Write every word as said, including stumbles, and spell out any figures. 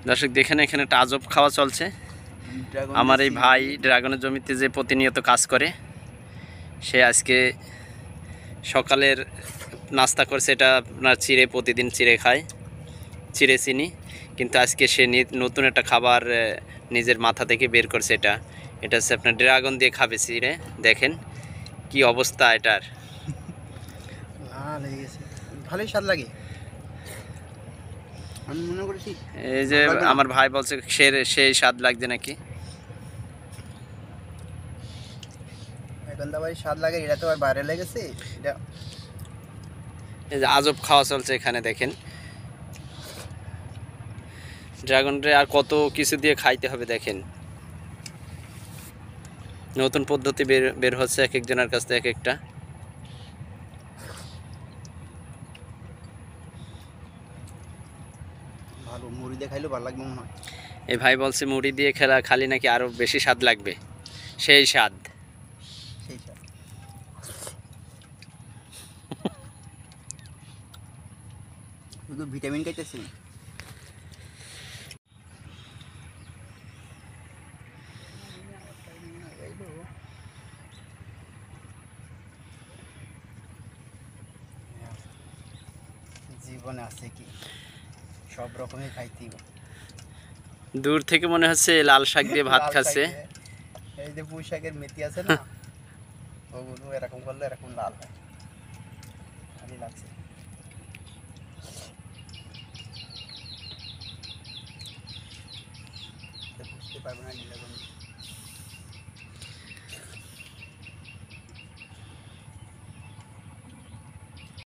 দর্শক দেখেন এখানে একটা আজব খাওয়া চলছে। আমার এই ভাই ড্রাগনের জমিতে যে প্রতিনিয়ত কাজ করে, সে আজকে সকালের নাস্তা করছে, এটা আপনার চিড়ে, প্রতিদিন চিড়ে খায়, চিড়ে চিনি। কিন্তু আজকে সে নতুন একটা খাবার নিজের মাথা থেকে বের করছে। এটা এটা হচ্ছে আপনার ড্রাগন দিয়ে খাবে চিড়ে। দেখেন কি অবস্থা এটার। ভালোই স্বাদ লাগে। আমি মনে করেছি এই যে আমার ভাই বলছে সে সেই স্বাদ লাগছে নাকি। এখন তো ভাই স্বাদ লাগে, এটা তো আর বাইরে লেগেছে। এটা এই যে আজব খাওয়া চলছে এখানে দেখেন। ড্রাগনরে আর কত কিছু দিয়ে খাইতে হবে দেখেন। নতুন পদ্ধতি বের বের হচ্ছে এক একজনের কাছ থেকে এক একটা। ভালো মুড়ি দিয়ে খাইলেও ভালো লাগবে মনে হয়। এই ভাই বলছে মুড়ি দিয়ে খেলা খালি নাকি আরো বেশি স্বাদ লাগবে। সেই স্বাদ সেই স্বাদ শুধু ভিটামিন খাইতেছি। জীবনে আছে কি সব রকমই খাইতে। দূর থেকে মনে হচ্ছে লাল শাক দিয়ে ভাত খাচ্ছে। এই যে পুঁই শাকের মেথি আছে না, ওগুলো এরকম করলে এরকম লাল হয়। ভালোই লাগছে। বুঝতে পারবো না